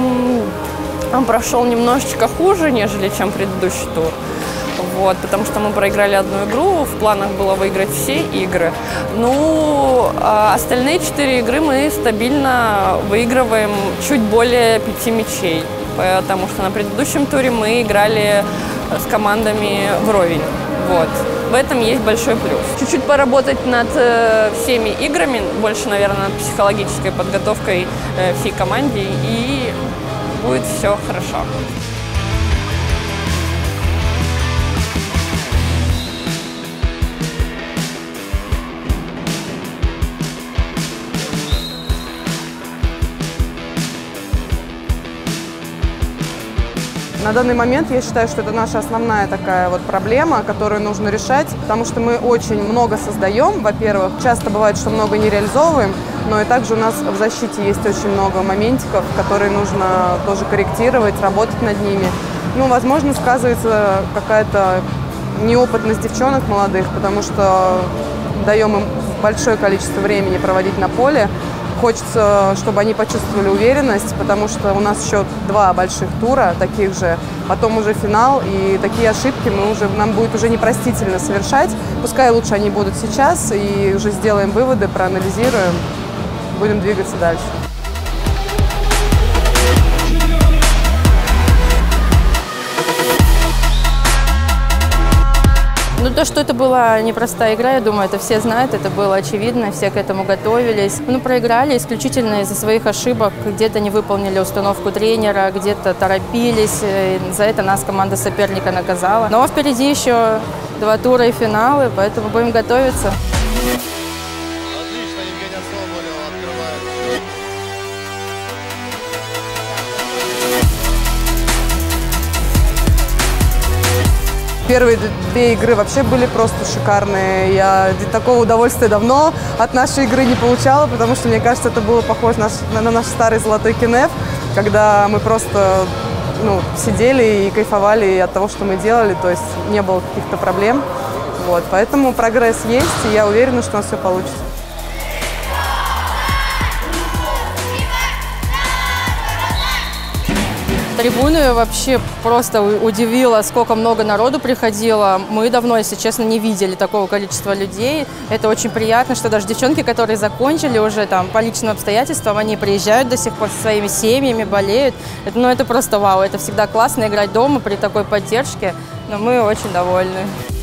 он прошел немножечко хуже, нежели чем предыдущий тур. Вот, потому что мы проиграли одну игру, в планах было выиграть все игры. Ну, а остальные 4 игры мы стабильно выигрываем чуть более 5 мячей. Потому что на предыдущем туре мы играли с командами вровень. Вот. В этом есть большой плюс. Чуть-чуть поработать над всеми играми, больше, наверное, над психологической подготовкой всей команде, и будет все хорошо. На данный момент я считаю, что это наша основная такая вот проблема, которую нужно решать, потому что мы очень много создаем, во-первых. Часто бывает, что много не реализовываем, но и также у нас в защите есть очень много моментиков, которые нужно тоже корректировать, работать над ними. Ну, возможно, сказывается какая-то неопытность девчонок молодых, потому что даем им большое количество времени проводить на поле. Хочется, чтобы они почувствовали уверенность, потому что у нас еще 2 больших тура, таких же, потом уже финал, и такие ошибки нам будет уже непростительно совершать. Пускай лучше они будут сейчас, и уже сделаем выводы, проанализируем, будем двигаться дальше. Ну, то, что это была непростая игра, я думаю, это все знают, это было очевидно, все к этому готовились. Ну, проиграли исключительно из-за своих ошибок, где-то не выполнили установку тренера, где-то торопились, за это нас команда соперника наказала. Но впереди еще 2 тура и финалы, поэтому будем готовиться. Первые 2 игры вообще были просто шикарные. Я такого удовольствия давно от нашей игры не получала, потому что, мне кажется, это было похоже на наш старый золотой Кенеф, когда мы просто сидели и кайфовали от того, что мы делали, то есть не было каких-то проблем. Вот, поэтому прогресс есть, и я уверена, что у нас все получится. Трибуны вообще просто удивило, сколько много народу приходило. Мы давно, если честно, не видели такого количества людей. Это очень приятно, что даже девчонки, которые закончили уже там по личным обстоятельствам, они приезжают до сих пор со своими семьями, болеют. Это просто вау, это всегда классно играть дома при такой поддержке, но мы очень довольны.